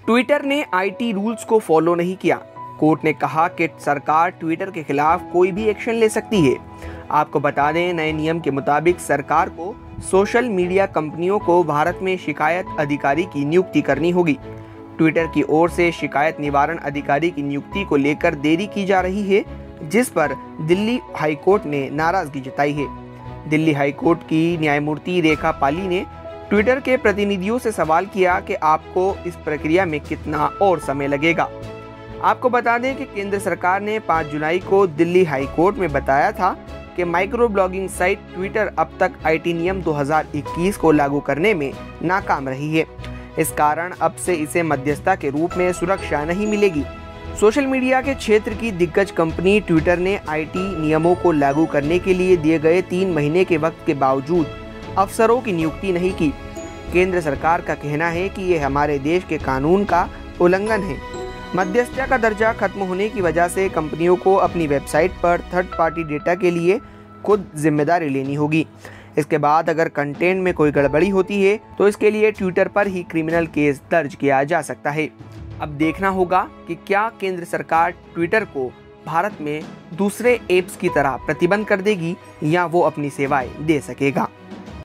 Twitter ने IT rules को follow नहीं किया। कोर्ट ने कहा कि सरकार ट्विटर के खिलाफ कोई भी एक्शन ले सकती है। आपको बता दें, नए नियम के मुताबिक सरकार को सोशल मीडिया कंपनियों को भारत में शिकायत अधिकारी की नियुक्ति करनी होगी। ट्विटर की ओर से शिकायत निवारण अधिकारी की नियुक्ति को लेकर देरी की जा रही है, जिस पर दिल्ली हाईकोर्ट ने नाराजगी जताई है। दिल्ली हाईकोर्ट की न्यायमूर्ति रेखा पाली ने ट्विटर के प्रतिनिधियों से सवाल किया कि आपको इस प्रक्रिया में कितना और समय लगेगा। आपको बता दें कि केंद्र सरकार ने 5 जुलाई को दिल्ली हाईकोर्ट में बताया था कि माइक्रो ब्लॉगिंग साइट ट्विटर अब तक आईटी नियम 2021 को लागू करने में नाकाम रही है। इस कारण अब से इसे मध्यस्थता के रूप में सुरक्षा नहीं मिलेगी। सोशल मीडिया के क्षेत्र की दिग्गज कंपनी ट्विटर ने आईटी नियमों को लागू करने के लिए दिए गए 3 महीने के वक्त के बावजूद अफसरों की नियुक्ति नहीं की। केंद्र सरकार का कहना है कि ये हमारे देश के कानून का उल्लंघन है। मध्यस्थता का दर्जा खत्म होने की वजह से कंपनियों को अपनी वेबसाइट पर थर्ड पार्टी डेटा के लिए खुद जिम्मेदारी लेनी होगी। इसके बाद अगर कंटेंट में कोई गड़बड़ी होती है तो इसके लिए ट्विटर पर ही क्रिमिनल केस दर्ज किया जा सकता है। अब देखना होगा कि क्या केंद्र सरकार ट्विटर को भारत में दूसरे ऐप्स की तरह प्रतिबंध कर देगी या वो अपनी सेवाएं दे सकेगा।